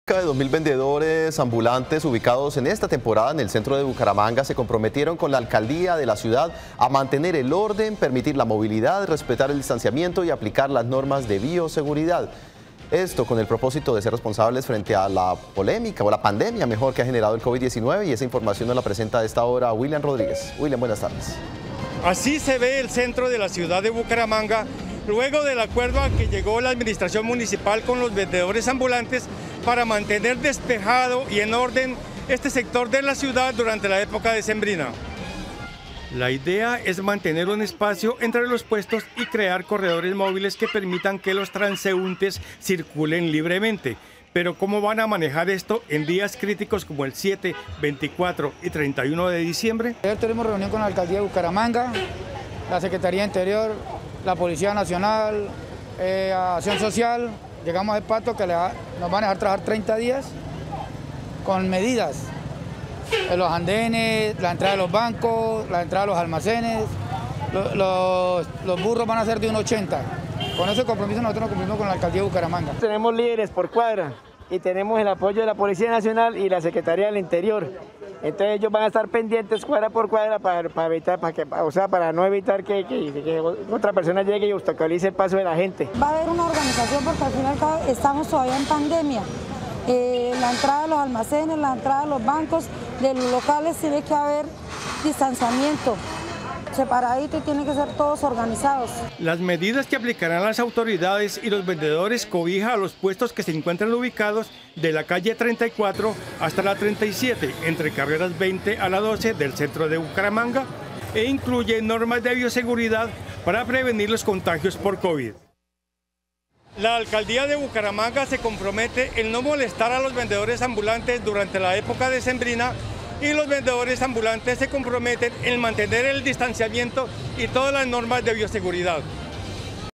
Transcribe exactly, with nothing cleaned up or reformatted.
Cerca de dos mil vendedores ambulantes ubicados en esta temporada en el centro de Bucaramanga se comprometieron con la alcaldía de la ciudad a mantener el orden, permitir la movilidad, respetar el distanciamiento y aplicar las normas de bioseguridad. Esto con el propósito de ser responsables frente a la polémica o la pandemia mejor que ha generado el COVID diecinueve, y esa información nos la presenta a esta hora William Rodríguez. William, buenas tardes. Así se ve el centro de la ciudad de Bucaramanga luego del acuerdo al que llegó la administración municipal con los vendedores ambulantes para mantener despejado y en orden este sector de la ciudad durante la época decembrina. La idea es mantener un espacio entre los puestos y crear corredores móviles que permitan que los transeúntes circulen libremente. Pero ¿cómo van a manejar esto en días críticos como el siete, veinticuatro y treinta y uno de diciembre? Ayer tuvimos reunión con la alcaldía de Bucaramanga, la Secretaría de Interior, la Policía Nacional, eh, Acción Social. Llegamos al pacto que le va, nos van a dejar trabajar treinta días con medidas. En los andenes, la entrada de los bancos, la entrada de los almacenes, los, los, los burros van a ser de un ochenta. Con ese compromiso nosotros nos cumplimos con la alcaldía de Bucaramanga. Tenemos líderes por cuadra y tenemos el apoyo de la Policía Nacional y la Secretaría del Interior. Entonces ellos van a estar pendientes cuadra por cuadra para, para evitar, para que, o sea, para no evitar que, que, que otra persona llegue y obstaculice el paso de la gente. Va a haber una organización porque al final estamos todavía en pandemia. Eh, la entrada de los almacenes, la entrada de los bancos, de los locales, tiene que haber distanciamiento, separadito, y tienen que ser todos organizados. Las medidas que aplicarán las autoridades y los vendedores cobija a los puestos que se encuentran ubicados de la calle treinta y cuatro hasta la treinta y siete, entre carreras veinte a la doce del centro de Bucaramanga, e incluye normas de bioseguridad para prevenir los contagios por COVID. La alcaldía de Bucaramanga se compromete en no molestar a los vendedores ambulantes durante la época decembrina, y los vendedores ambulantes se comprometen en mantener el distanciamiento y todas las normas de bioseguridad.